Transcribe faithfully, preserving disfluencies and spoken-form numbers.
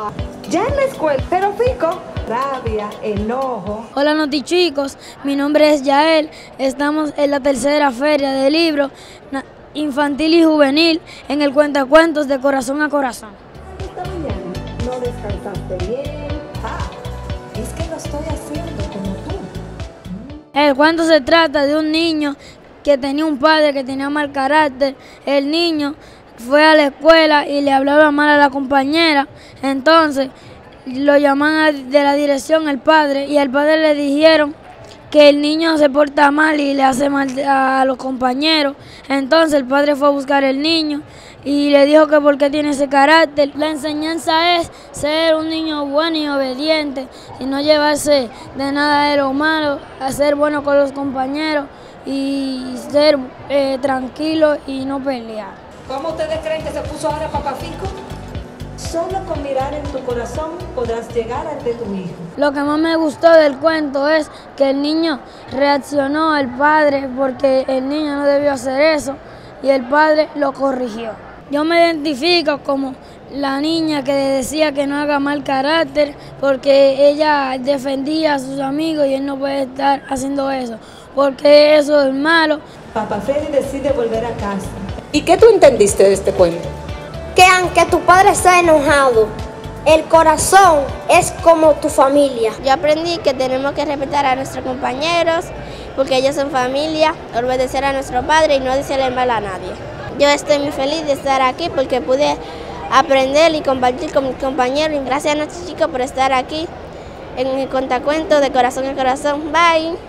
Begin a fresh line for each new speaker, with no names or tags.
Ya en la escuela, pero Fico, rabia, enojo.
Hola Noti chicos, mi nombre es Yael, estamos en la tercera feria de libros infantil y juvenil en el Cuentacuentos de Corazón a Corazón.
Esta mañana no descansaste bien. Ah, es que lo estoy haciendo como tú.
El cuento se trata de un niño que tenía un padre que tenía mal carácter. El niño fue a la escuela y le hablaba mal a la compañera, entonces lo llaman de la dirección el padre y al padre le dijeron que el niño se porta mal y le hace mal a los compañeros. Entonces el padre fue a buscar al niño y le dijo que por qué tiene ese carácter. La enseñanza es ser un niño bueno y obediente y no llevarse de nada de lo malo, a ser bueno con los compañeros y ser eh, tranquilo y no pelear.
¿Cómo ustedes creen que se puso ahora Papá Fico? Solo con mirar en tu corazón podrás llegar al de tu hijo.
Lo que más me gustó del cuento es que el niño reaccionó al padre porque el niño no debió hacer eso y el padre lo corrigió. Yo me identifico como la niña que decía que no haga mal carácter porque ella defendía a sus amigos y él no puede estar haciendo eso porque eso es malo.
Papá Freddy decide volver a casa. ¿Y qué tú entendiste de este cuento?
Que aunque tu padre está enojado, el corazón es como tu familia.
Yo aprendí que tenemos que respetar a nuestros compañeros porque ellos son familia, obedecer a nuestro padre y no decirle mal a nadie. Yo estoy muy feliz de estar aquí porque pude aprender y compartir con mis compañeros y gracias a nuestros chicos por estar aquí en el Cuentacuentos de Corazón a Corazón. Bye.